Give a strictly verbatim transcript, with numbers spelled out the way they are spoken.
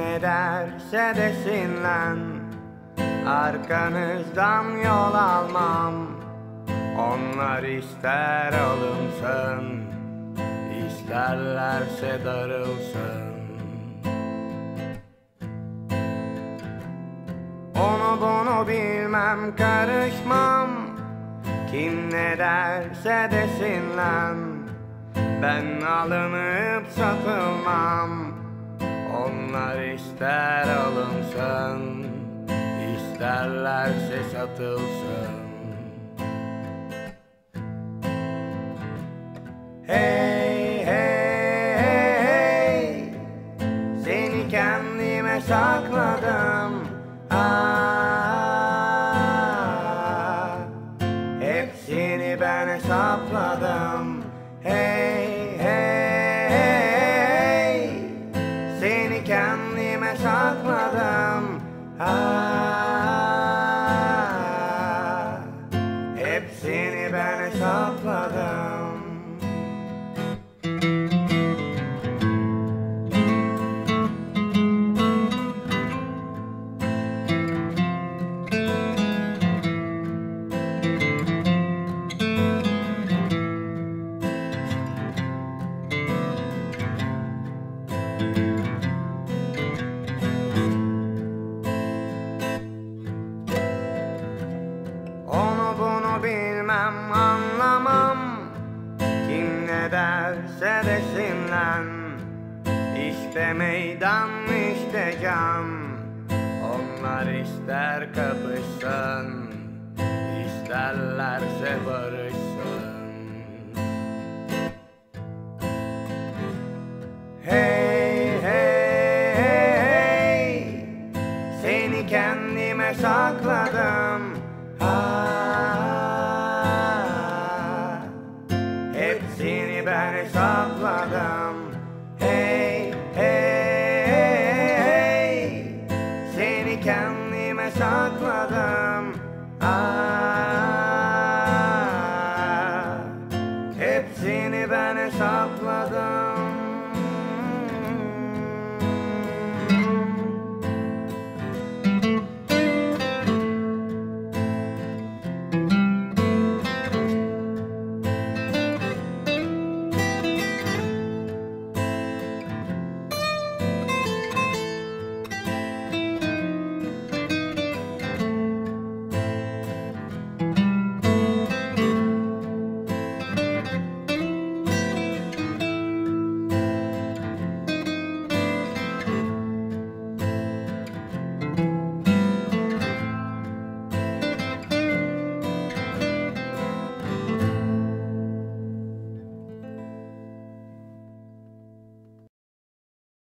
ne derse desinler, arkanızdan yol almam. Onlar ister alınsın, isterlerse darılsın. Onu bunu bilmem, karışmam. Kim ne derse desinler, ben alınıp satılmam. Onlar ister alınsın, isterlerse satılsın. Hey hey hey hey, seni kendime sakladım. Ah, hepsini ben hesapladım. Hey hey hey, seni kendime sakladım. Ah, hepsini ben hesapladım. Onu bunu bilmem, anlamam. Kim ne derse desinler, İşte meydan, işte can. Onlar ister kapışsın, isterlerse barışsın. Hey hey hey, seni kendime sakladım.